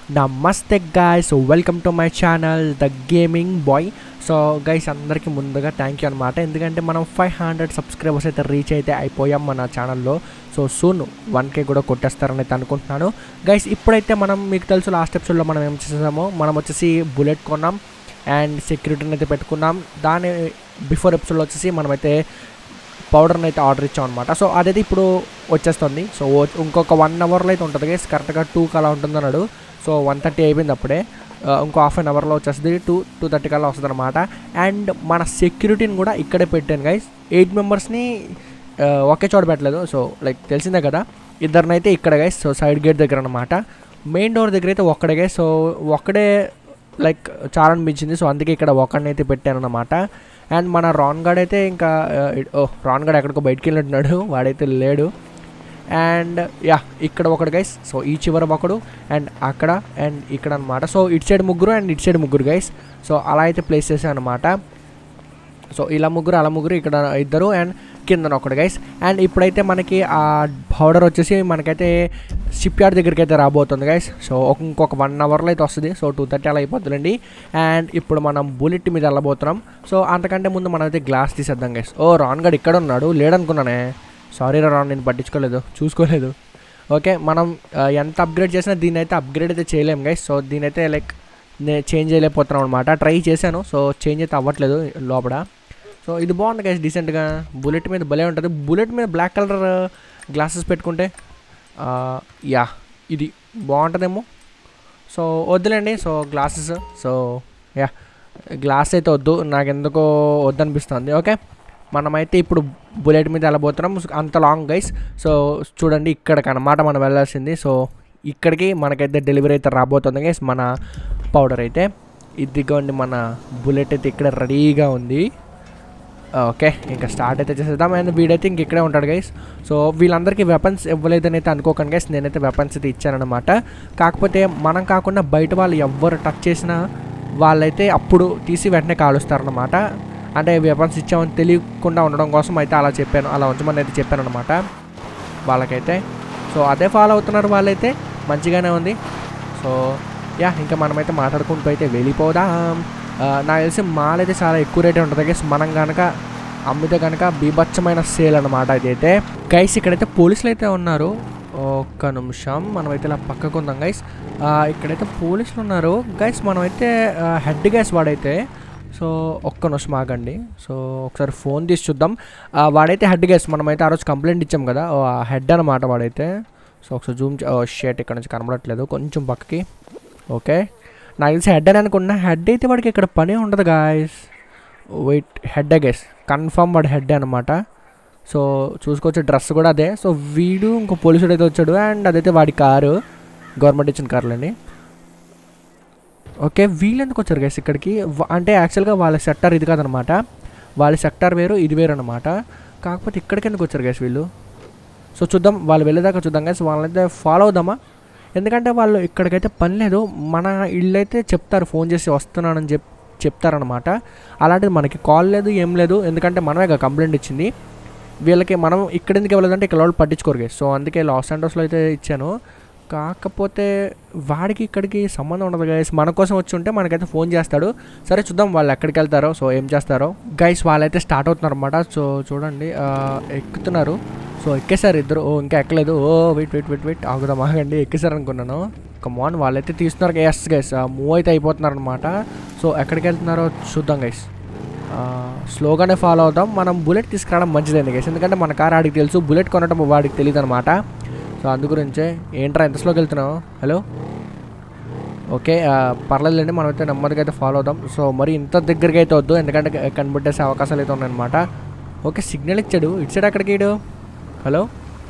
నమస్తే guys, welcome to my channel the gaming boy. So guys, అందరికీ ముందుగా thank you అనమాట. ఎందుకంటే మనం 500 సబ్స్క్రైబర్స్ అయితే రీచ్ అయితే అయిపోయాం మన ఛానల్లో. సో సూన్ 1K కూడా కొట్టేస్తారని అయితే అనుకుంటున్నాను గైస్. ఇప్పుడైతే మనం మీకు తెలుసు లాస్ట్ ఎపిసోడ్లో మనం ఏం చేసామో, మనం వచ్చేసి బుల్లెట్ కొన్నాం అండ్ సెక్యూరిటీని అయితే పెట్టుకున్నాం. దాని బిఫోర్ ఎపిసోడ్లో వచ్చేసి మనమైతే పౌడర్ని అయితే ఆర్డర్ ఇచ్చాం అనమాట. సో అదైతే ఇప్పుడు వచ్చేస్తుంది. సో ఇంకొక 1 అవర్లో అయితే ఉంటుంది గైస్. కరెక్ట్గా 2 కలా ఉంటుంది అన్నాడు. సో 1:30 అయిపోయింది అప్పుడే. ఇంకో హాఫ్ అన్ అవర్లో వచ్చేస్తుంది, 2:30 కల్లా వస్తుంది అనమాట. అండ్ మన సెక్యూరిటీని కూడా ఇక్కడే పెట్టాను గైస్. 8 మెంబర్స్ని ఒకే చోట పెట్టలేదు. సో లైక్ తెలిసిందే కదా, ఇద్దరినైతే ఇక్కడ గైస్. సో సైడ్ గేట్ దగ్గర అనమాట. మెయిన్ డోర్ దగ్గర అయితే ఒక్కడే గైస్. సో ఒక్కడే లైక్ చాలా అనిపించింది. సో అందుకే ఇక్కడ ఒక్కడిని అయితే పెట్టాను అనమాట. అండ్ మన రాన్ గార్డ్ అయితే ఇంకా రాన్ గార్డ్ ఎక్కడికో బయటికి వెళ్ళినట్టున్నాడు, వాడైతే లేడు. అండ్ యా, ఇక్కడ ఒకడు గైస్. సో ఈ చివర ఒకడు అండ్ అక్కడ అండ్ ఇక్కడ అనమాట. సో ఇటు సైడ్ ముగ్గురు అండ్ ఇటు సైడ్ ముగ్గురు గైస్. సో అలా అయితే ప్లేస్ చేశాను అనమాట. సో ఇలా ముగ్గురు, అలా ముగ్గురు, ఇక్కడ ఇద్దరు అండ్ కిందన ఒకడు గైస్. అండ్ ఇప్పుడైతే మనకి ఆ పౌడర్ వచ్చేసి మనకైతే షిప్ యార్డ్ దగ్గరికి అయితే రాబోతుంది గైస్. సో ఇంకొక 1 అవర్లో అయితే వస్తుంది. సో 2:30 అలా అయిపోతుందండి. అండ్ ఇప్పుడు మనం బుల్లెట్ మీద వెళ్ళబోతున్నాం. సో అంతకంటే ముందు మనం అయితే గ్లాస్ తీసేద్దాం గైస్. రాన్ గడ్ ఇక్కడ ఉన్నాడు, లేడనుకున్నానే. సారీ రాన్, నేను పట్టించుకోలేదు, చూసుకోలేదు. ఓకే, మనం ఎంత అప్గ్రేడ్ చేసినా దీన్ని అయితే అప్గ్రేడ్ అయితే చేయలేము గైస్. సో దీని అయితే లైక్ నేను చేంజ్ చేయలేకపోతున్నాం అనమాట. ట్రై చేశాను, సో చేంజ్ అయితే అవ్వట్లేదు లోపల. సో ఇది బాగుంది గైస్, డీసెంట్గా. బుల్లెట్ మీద భలే ఉంటుంది. బుల్లెట్ మీద బ్లాక్ కలర్ గ్లాసెస్ పెట్టుకుంటే యా ఇది బాగుంటుందేమో. సో వద్దులేండి. So glasses, so yeah glass అయితే వద్దు, నాకు ఎందుకో వద్దనిపిస్తుంది. ఓకే, మనమైతే ఇప్పుడు బుల్లెట్ మీద వెళ్ళబోతున్నాం. అంత లాంగ్ గైస్. సో చూడండి, ఇక్కడికి అన్నమాట మనం వెళ్ళాల్సింది. సో ఇక్కడికి మనకైతే డెలివరీ అయితే రాబోతుంది గైస్, మన పౌడర్ అయితే. ఇదిగోండి, మన బుల్లెట్ అయితే ఇక్కడ రెడీగా ఉంది. ఓకే, ఇంకా స్టార్ట్ అయితే చేసేద్దాం. అండ్ వీడైతే ఇంక ఇక్కడే ఉంటాడు గైస్. సో వీళ్ళందరికీ వెపన్స్ ఇవ్వలేదని అయితే అనుకోకండి గైస్, నేనైతే వెపన్స్ అయితే ఇచ్చానమాట. కాకపోతే మనం కాకుండా బయట వాళ్ళు ఎవ్వరు టచ్ చేసినా వాళ్ళైతే అప్పుడు తీసి వెంటనే కాలుస్తారనమాట. అంటే వెపన్స్ ఇచ్చామని తెలియకుండా ఉండడం కోసం అయితే అలా చెప్పాను, అలా ఉంచమని అయితే చెప్పాను అనమాట వాళ్ళకైతే. సో అదే ఫాలో అవుతున్నారు వాళ్ళైతే, మంచిగానే ఉంది. సో యా, ఇంకా మనమైతే మాట్లాడుకుంటూ అయితే వెళ్ళిపోదాం. నాకు తెలిసి మాల్ అయితే చాలా ఎక్కువ రేటే ఉంటుంది గైస్. మనం కనుక అమ్మితే కనుక బీభత్సమైన సేల్ అనమాట ఇదైతే గైస్. ఇక్కడైతే పోలీసులు అయితే ఉన్నారు. ఒక్క నిమిషం, మనమైతే ఇలా పక్కకు ఉందాం గైస్. ఇక్కడైతే పోలీసులు ఉన్నారు గైస్. మనమైతే హెడ్ గైస్ వాడైతే. సో ఒక్క నిమిషం ఆగండి. సో ఒకసారి ఫోన్ తీసి చూద్దాం. వాడైతే హెడ్ గైస్. మనమైతే ఆ రోజు కంప్లైంట్ ఇచ్చాం కదా, హెడ్ అనమాట వాడైతే. సో ఒకసారి జూమ్ షేట్ ఇక్కడ నుంచి కనబడట్లేదు, కొంచెం పక్కకి. ఓకే, నాకు తెలిసి హెడ్ అని అనుకున్నా. హెడ్ అయితే వాడికి ఇక్కడ పని ఉండదు guys. Wait, head guys, confirm వాడు హెడ్ అనమాట. సో చూసుకోవచ్చు, డ్రెస్ కూడా అదే. సో వీడు ఇంకో పోలీసుడు అయితే వచ్చాడు అండ్ అదైతే వాడి కారు, గవర్నమెంట్ ఇచ్చిన కార్లండి. ఓకే, వీళ్ళు ఎందుకు వచ్చారు గైస్ ఇక్కడికి అంటే యాక్చువల్గా వాళ్ళ సెక్టార్ ఇది కాదనమాట. వాళ్ళ సెక్టార్ వేరు, ఇది వేరు అనమాట. కాకపోతే ఇక్కడికి ఎందుకు వచ్చారు గైస్ వీళ్ళు? సో చూద్దాం, వాళ్ళు వెళ్ళేదాకా చూద్దాం గైస్. వాళ్ళైతే ఫాలో అవుదామా, ఎందుకంటే వాళ్ళు ఇక్కడికైతే పని లేదు. మన ఇల్లు అయితే చెప్తారు, ఫోన్ చేసి వస్తున్నానని చెప్తారనమాట. అలాంటిది మనకి కాల్ లేదు, ఏం లేదు. ఎందుకంటే మనమే కంప్లైంట్ ఇచ్చింది వీళ్ళకి. మనం ఇక్కడ ఎందుకు ఇవ్వలేదంటే ఇక్కడ వాళ్ళు పట్టించుకోరు గైస్. సో అందుకే లాస్ ఏంజల్స్లో అయితే ఇచ్చాను. కాకపోతే వాడికి ఇక్కడికి సంబంధం ఉండదు గైస్. మన కోసం వచ్చి ఉంటే మనకైతే ఫోన్ చేస్తాడు. సరే చూద్దాం వాళ్ళు ఎక్కడికి వెళ్తారో, సో ఏం చేస్తారో గైస్. వాళ్ళైతే స్టార్ట్ అవుతున్నారు అనమాట. సో చూడండి, ఎక్కుతున్నారు. సో ఎక్కేసారు ఇద్దరు. ఇంకా ఎక్కలేదు. వెయిట్ ఆగండి, ఎక్కేసారు అనుకున్నాను. కమాన్, వాళ్ళైతే తీస్తున్నారు గైస్. మూవ్ అయితే అయిపోతున్నారు అనమాట. సో ఎక్కడికి వెళ్తున్నారో చూద్దాం గైస్. స్లోగానే ఫాలో అవుతాం. మనం బుల్లెట్ తీసుకురావడం మంచిదండి గైస్, ఎందుకంటే మన కార్ ఆడికి తెలుసు, బుల్లెట్ కొనడం వాడికి తెలియదు అనమాట. సో అందుగురించే. ఏంట్రా ఎంత స్లోకి వెళ్తున్నావు? హలో, ఓకే పర్లేదులేండి, మనమైతే నెమ్మదిగా అయితే ఫాలో అవుతాం. సో మరి ఇంత దగ్గరికి అయితే వద్దు, ఎందుకంటే కనిపెట్టేసే అవకాశాలు అయితే ఉన్నాయన్నమాట. ఓకే, సిగ్నల్ ఇచ్చాడు. ఇటు సైడ్ అక్కడికి ఇడు. హలో,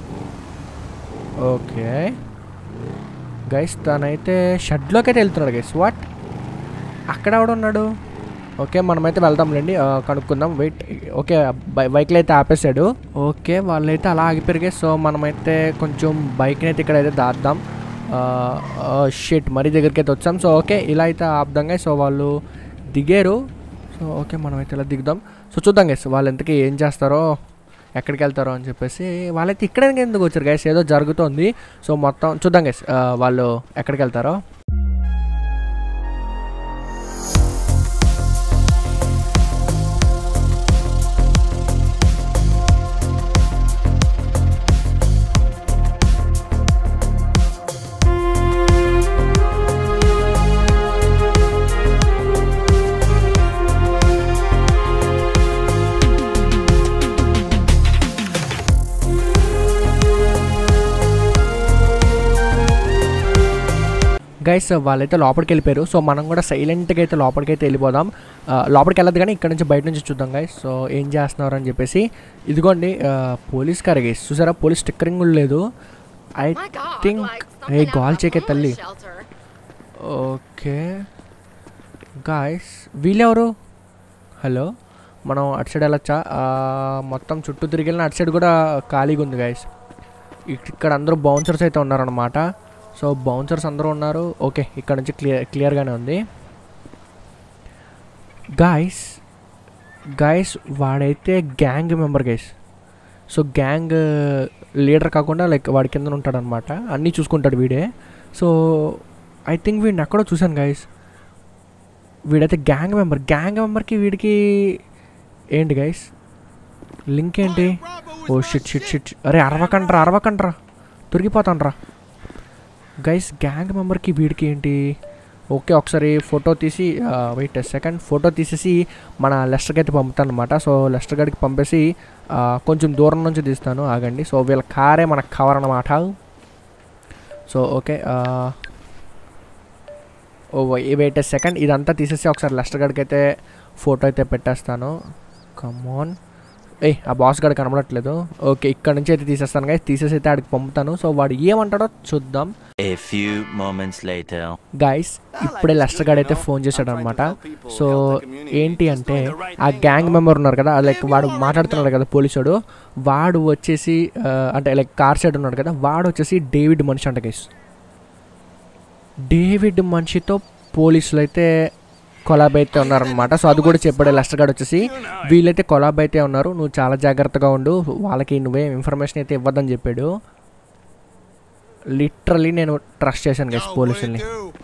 ఓకే గైస్, తనైతే షెడ్లోకి అయితే వెళ్తున్నాడు గైస్. వాట్, అక్కడ ఎవడు ఉన్నాడు? ఓకే, మనమైతే వెళ్దాంలేండి, కనుక్కుందాం. వెయిట్, ఓకే బైక్లో అయితే ఆపేసాడు. ఓకే, వాళ్ళైతే అలా ఆగిపోయారు. సో మనమైతే కొంచెం బైక్ని అయితే ఇక్కడైతే దాద్దాం. షిట్, మరీ దగ్గరికి అయితే వచ్చాం. సో ఓకే, ఇలా అయితే ఆపుదాం గైస్. సో వాళ్ళు దిగారు. సో ఓకే, మనమైతే ఇలా దిగుదాం. సో చూద్దాం గైస్ వాళ్ళు ఎంతకీ ఏం చేస్తారో, ఎక్కడికి వెళ్తారో అని చెప్పేసి. వాళ్ళైతే ఇక్కడ ఎందుకు వచ్చారు గైస్, ఏదో జరుగుతుంది. సో మొత్తం చూద్దాం గైస్ వాళ్ళు ఎక్కడికి వెళ్తారో. గైస్ వాళ్ళైతే లోపలికి వెళ్ళిపోయారు. సో మనం కూడా సైలెంట్గా అయితే లోపలికి వెళ్ళిపోదాం. లోపలికి వెళ్ళదు కానీ ఇక్కడ నుంచి బయట నుంచి చూద్దాం గైస్. సో ఏం చేస్తున్నారు అని చెప్పేసి. ఇదిగోండి పోలీస్ కార్ గైస్, చూసారా పోలీస్ స్టిక్కరింగ్ కూడా లేదు. ఐ థింక్ ఏ గాల్ చేకే తల్లి. ఓకే గాయస్ వీళ్ళెవరు? హలో, మనం అటు సైడ్ వెళ్ళొచ్చా? మొత్తం చుట్టూ తిరిగి వెళ్ళిన అటు సైడ్ కూడా ఖాళీగా ఉంది గాయస్. ఇక్కడ అందరూ బౌన్సర్స్ అయితే ఉన్నారనమాట. సో బౌన్సర్స్ అందరూ ఉన్నారు. ఓకే, ఇక్కడ నుంచి క్లియర్గానే ఉంది. గాయస్ వాడైతే gang member guys. So gang leader కాకుండా లైక్ వాడి కింద ఉంటాడు అనమాట, అన్నీ చూసుకుంటాడు వీడే. సో ఐ థింక్ వీడిని ఎక్కడో చూశాను గైస్. వీడైతే గ్యాంగ్ మెంబర్కి వీడికి ఏంటి గైస్ లింక్ ఏంటి? ఓ షిట్ అరే అరవకండ్రా దొరికిపోతాన్రా గైస్. గ్యాంగ్ మెంబర్కి వీడికి ఏంటి? ఓకే, ఒకసారి ఫోటో తీసి వెయిట్ సెకండ్ ఫోటో తీసేసి మన లెస్టర్కి అయితే పంపుతాను అనమాట. సో లెస్టర్ గడికి పంపేసి కొంచెం దూరం నుంచి తీస్తాను, ఆగండి. సో వీళ్ళ కారే మనకు కవర్ అన్నమాట. సో ఓకే, వెయిట్ సెకండ్ ఇదంతా తీసేసి ఒకసారి లెస్టర్ గడికి అయితే ఫోటో అయితే పెట్టేస్తాను. కమాన్, ఆ బాస్ గడి కనబడట్లేదు. ఓకే, ఇక్కడ నుంచి అయితే తీసేస్తాను గైస్, తీసేసి అయితే ఆడికి పంపుతాను. సో వాడు ఏమంటాడో చూద్దాం. గైస్ ఇప్పుడే లెస్టర్ గడి అయితే ఫోన్ చేశాడు అనమాట. సో ఏంటి అంటే ఆ గ్యాంగ్ మెంబర్ ఉన్నారు కదా, లైక్ వాడు మాట్లాడుతున్నాడు కదా పోలీసుడు, వాడు వచ్చేసి అంటే లైక్ కార్ సైడ్ ఉన్నాడు కదా, వాడు వచ్చేసి డేవిడ్ మనిషి అంట గైస్. డేవిడ్ మనిషితో పోలీసులు అయితే కొలాబ్ అయితే ఉన్నారనమాట. సో అది కూడా చెప్పాడు లెస్టర్ గార్డ్ వచ్చేసి, వీళ్ళైతే కొలాబ్ అయితే ఉన్నారు, నువ్వు చాలా జాగ్రత్తగా ఉండు, వాళ్ళకి నువ్వేం ఇన్ఫర్మేషన్ అయితే ఇవ్వద్దని చెప్పాడు. లిటరలీ నేను ట్రస్ట్ చేశాను గైస్ పోలీసుల్ని,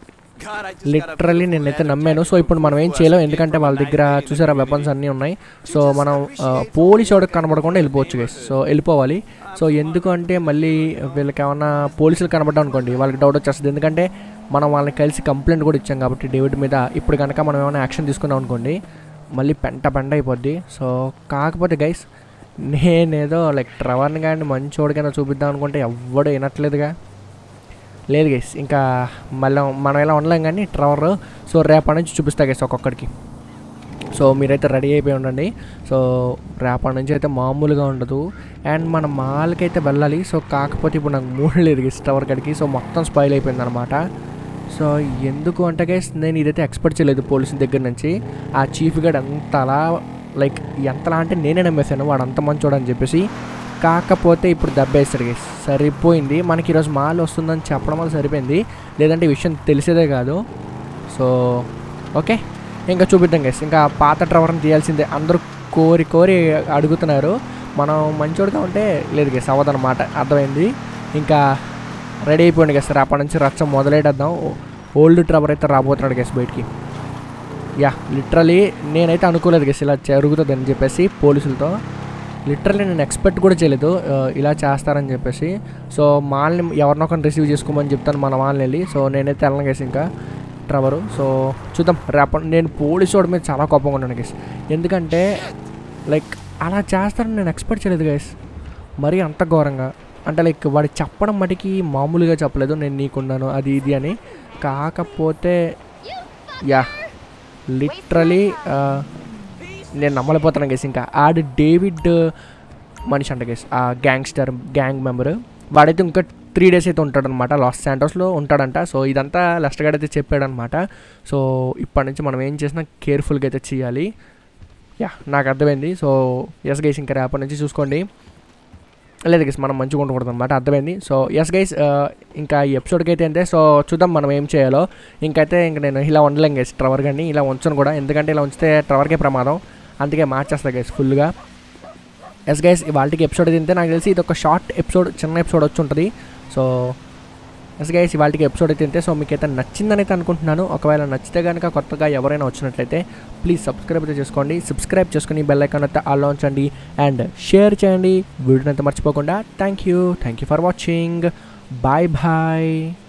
లిటరలీ నేనైతే నమ్మాను. సో ఇప్పుడు మనం ఏం చేయలేం, ఎందుకంటే వాళ్ళ దగ్గర చూసారా వెపన్స్ అన్నీ ఉన్నాయి. సో మనం పోలీసు వాడికి కనబడకుండా వెళ్ళిపోవచ్చు గైస్. సో వెళ్ళిపోవాలి. సో ఎందుకు అంటే మళ్ళీ వీళ్ళకి ఏమన్నా పోలీసులు కనబడ్డా అనుకోండి వాళ్ళకి డౌట్ వచ్చేస్తుంది, ఎందుకంటే మనం వాళ్ళని కలిసి కంప్లైంట్ కూడా ఇచ్చాం కాబట్టి డేవిడ్ మీద. ఇప్పుడు కనుక మనం ఏమైనా యాక్షన్ తీసుకున్నాం అనుకోండి మళ్ళీ పెంట అయిపోద్ది. సో కాకపోతే గైస్ నేనేదో లైక్ ట్రెవర్ని కానీ మంచోడికైనా చూపిద్దాం అనుకుంటే ఎవ్వడు వినట్లేదుగా. లేదు గైస్, ఇంకా మళ్ళీ మనం ఎలా ఉండలేం కానీ ట్రెవర్. సో రేపటి నుంచి చూపిస్తా గైస్ ఒక్కొక్కడికి. సో మీరైతే రెడీ అయిపోయి ఉండండి. సో రేపటి నుంచి అయితే మామూలుగా ఉండదు. అండ్ మన మాల్కి అయితే వెళ్ళాలి. సో కాకపోతే ఇప్పుడు నాకు మూడు లేదు గైస్ ట్రెవర్ గడికి. సో మొత్తం స్పాయిల్ అయిపోయింది అనమాట. సో ఎందుకు అంటే గైస్ నేను ఇదైతే ఎక్స్పెక్ట్ చేయలేదు పోలీసుల దగ్గర నుంచి. ఆ చీఫ్ గైడ్ అంతలా లైక్ ఎంతలా అంటే నేనే నమ్మేశాను వాడు అంత మంచోడు అని చెప్పేసి. కాకపోతే ఇప్పుడు దెబ్బేస్తాడు గైస్, సరిపోయింది. మనకి ఈరోజు మాల్ వస్తుందని చెప్పడం వల్ల సరిపోయింది, లేదంటే ఈ విషయం తెలిసేదే కాదు. సో ఓకే, ఇంకా చూపిద్దాం గైస్. ఇంకా పాత ట్రెవర్ని తీయాల్సిందే, అందరూ కోరి అడుగుతున్నారు. మనం మంచోడుగా ఉంటే లేదు గైస్ అవ్వదన్నమాట, అర్థమైంది. ఇంకా రెడీ అయిపోయింది గైస్, రేపటి నుంచి రచ్చ మొదలెట్టేద్దాం. ఓల్డ్ ట్రెవర్ అయితే రాబోతున్నాడు గైస్ బయటికి. యా లిటరలీ నేనైతే అనుకోలేదు గైస్ ఇలా జరుగుతుంది అని చెప్పేసి పోలీసులతో. లిటరలీ నేను ఎక్స్పెక్ట్ కూడా చేయలేదు ఇలా చేస్తారని చెప్పేసి. సో మాల్ని ఎవరినొకరిని రిసీవ్ చేసుకోమని చెప్తాను మన మాల్ని వెళ్ళి. సో నేనైతే వెళ్ళను గైస్ ఇంకా ట్రెవరు. సో చూద్దాం రేపటి. నేను పోలీసు వాడి మీద చాలా కోపంగా ఉన్నాను గైస్, ఎందుకంటే లైక్ అలా చేస్తారని నేను ఎక్స్పెక్ట్ చేయలేదు గైస్, మరీ అంత ఘోరంగా. అంటే లైక్ వాడు చెప్పడం మటుకి మామూలుగా చెప్పలేదు నేను నీకున్నాను అది ఇది అని. కాకపోతే యా లిటరలీ నేను నమ్మలేకపోతున్నాను గైస్. ఇంకా ఆడు డేవిడ్ మనిషి అంట గైస్, ఆ గ్యాంగ్ మెంబర్. వాడైతే ఇంకా 3 days అయితే ఉంటాడనమాట, లాస్ శాంటోస్లో ఉంటాడంట. సో ఇదంతా లెస్టర్ గార్డ్ అయితే చెప్పాడనమాట. సో ఇప్పటి నుంచి మనం ఏం చేసినా కేర్ఫుల్గా అయితే చేయాలి. యా నాకు అర్థమైంది. సో ఎస్ గైస్ ఇంకా రేపటి నుంచి చూసుకోండి. లేదు గైస్ మనం మంచిగా ఉండకూడదు అనమాట, అర్థమైంది. సో ఎస్ గైస్ ఇంకా ఈ ఎపిసోడ్కి అయితే అంతే. సో చూద్దాం మనం ఏం చేయాలో. ఇంకైతే ఇంక నేను ఇలా ఉండలేం గైస్ ట్రెవర్ కానీ, ఇలా ఉంచను కూడా, ఎందుకంటే ఇలా ఉంచితే ట్రెవర్కే ప్రమాదం, అందుకే మార్చేస్తా గైస్ ఫుల్గా. ఎస్ గైస్ ఇవాళకి ఎపిసోడ్ తింటే నాకు తెలిసి ఇది ఒక షార్ట్ ఎపిసోడ్, చిన్న ఎపిసోడ్ వచ్చి ఉంటుంది. సో ఎస్ గైస్ ఇవాళకి ఎపిసోడ్ అయితే తింటే. సో మీకైతే నచ్చిందని అయితే అనుకుంటున్నాను. ఒకవేళ నచ్చితే కనుక కొత్తగా ఎవరైనా వచ్చినట్లయితే ప్లీజ్ సబ్స్క్రైబ్ అయితే చేసుకోండి. సబ్స్క్రైబ్ చేసుకుని బెల్ ఐకాన్ అయితే ఆల్లో ఉంచండి అండ్ షేర్ చేయండి వీడియోని అయితే మర్చిపోకుండా. Thank you for watching. Bye bye.